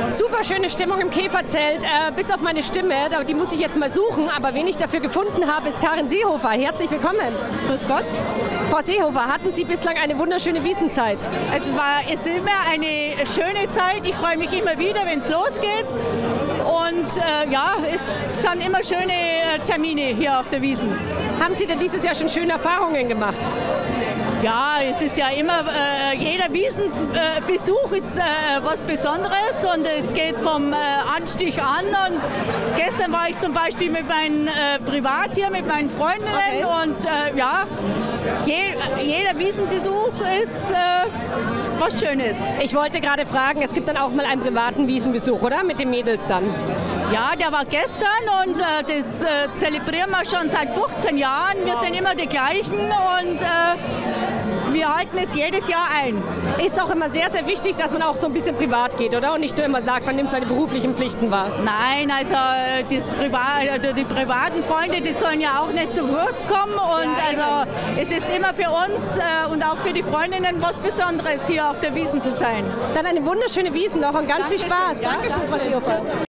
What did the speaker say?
Super schöne Stimmung im Käferzelt, bis auf meine Stimme, die muss ich jetzt mal suchen, aber wen ich dafür gefunden habe, ist Karin Seehofer. Herzlich willkommen. Grüß Gott. Frau Seehofer, hatten Sie bislang eine wunderschöne Wiesenzeit? Es ist immer eine schöne Zeit, ich freue mich immer wieder, wenn es losgeht und ja, es sind immer schöne Termine hier auf der Wiesn. Haben Sie denn dieses Jahr schon schöne Erfahrungen gemacht? Ja, es ist ja immer, jeder Wiesenbesuch ist was Besonderes und es geht vom Anstich an. Und gestern war ich zum Beispiel mit meinen privat hier, mit meinen Freundinnen und ja, jeder Wiesenbesuch ist was Schönes. Ich wollte gerade fragen, es gibt dann auch mal einen privaten Wiesenbesuch, oder? Mit den Mädels dann? Ja, der war gestern und das zelebrieren wir schon seit 15 Jahren. Wir sind immer die gleichen und wir halten es jedes Jahr ein. Ist auch immer sehr, sehr wichtig, dass man auch so ein bisschen privat geht, oder? Und nicht nur immer sagt, man nimmt seine beruflichen Pflichten wahr. Nein, also die privaten Freunde, die sollen ja auch nicht zu Wort kommen. Und ja, also es ist immer für uns und auch für die Freundinnen was Besonderes, hier auf der Wiesn zu sein. Dann eine wunderschöne Wiesn noch und ganz viel Spaß. Ja, Dankeschön, Frau Seehofer.